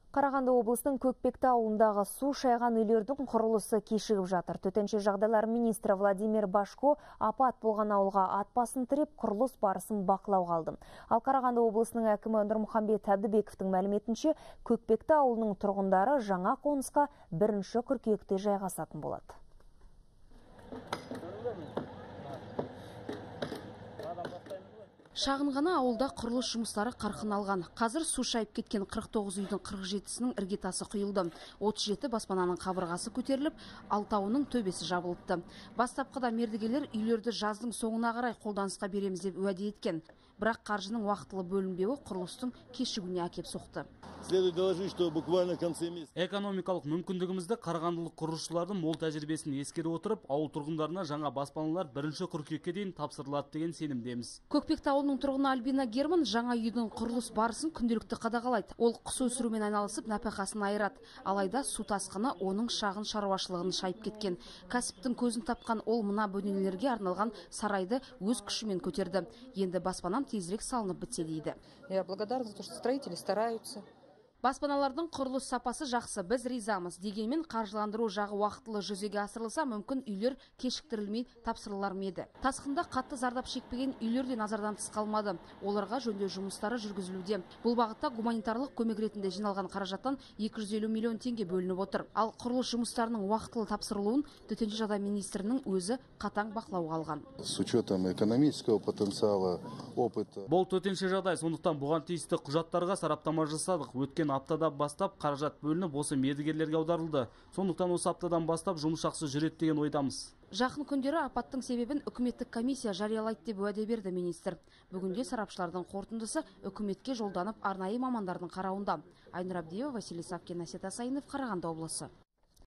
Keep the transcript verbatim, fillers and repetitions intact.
Қарағанды облысының Көкпекті ауылындағы су шайған үйлердің құрылысы кешігіп жатыр. Төтенше жағдайлар министрі Владимир Башко апат болған ауылға ат басын тіреп, құрылыс барысын бақылауға алды. Ал Қарағанды облысының әкімі Нұрмұхамбет Әбдібековтің мәліметінше, Көкпекті ауылының тұрғындары жаңа қонысқа бірінші қыркүйекте жайғасатын болады. Шағын ғана ауылда құрылыс жұмыстары қарқын алған. Қазір су шайып кеткен қырық тоғыз үйдің қырық жетісінің іргетасы құйылды. отыз жеті баспананың қабырғасы көтеріліп, алтауының төбесі жабылыпты. Бастапқыда мердігерлер үйлерді жаздың соңына қарай қолданысқа береміз деп уәде еткен. Бірақ қаржының уақытылы бөлінбеуі құрылыстың кешігуіне әкеп соқты. Экономикалық мүмкіндігімізді қарағандылық құрылысшылардың мол тәжірибесін ескере отырып, ауыл тұрғындарына жаңа баспаналар бірінші қыркүйекке дейін тапсырылады деген сенімдеміз. Көкпекті ауылының тұрғыны Альбина Герман жаңа үйдің құрылыс барысын күнделікті қадағалайды. Ол құс өсірумен айналысып, нәпақасын айырады. Алайда су тасқыны оның шағын шаруашылығын шайып кеткен. Кәсіптің көзін тапқан ол мына бөлмелерге арналған сарайды өз күшімен көтерді. Енді баспанам тезірек салынып бітсе дейді. Я благодарна за то, что строители стараются. Баспаналардың құрылыс сапасы жақсы, біз ризамыз. Дегенмен қаржыландыру жағы уақытылы жүзеге асырылса, мүмкін үйлер кешіктірілмей тапсырылар ма еді. Тасқында қатты зардап шекпеген үйлер де назардан тыс қалмады. Оларға жөндеу жұмыстары жүргізілуде. Бұл бағытта гуманитарлық көмек ретінде жиналған қаражаттан екі жүз елу миллион теңге бөлініп отыр. Ал құрылыс жұмыстарының уақытылы тапсырылуын төтенше жағдай министрінің өзі қатаң бақылауға алған. С учетом экономического потенциала, опыта. Бұл төтенше жағдай, сондықтан бұған тиісті құжаттарға сараптама жасадық. Өткен аптада бастап қаражат бөлініп, осы мердігерлерге аударылды. Сондықтан осы аптадан бастап жұмыс жақсы жүреді деген ойдамыз. Жақын күндері апаттың себебін үкіметтік комиссия жариялайды деп уәде берді министр. Бүгінде сарапшылардың қорытындысы үкіметке жолданып арнайы мамандардың қарауында. Айнұр Абдиева, Василий Савкин, Асет Асайынов, Қарағанды облысы.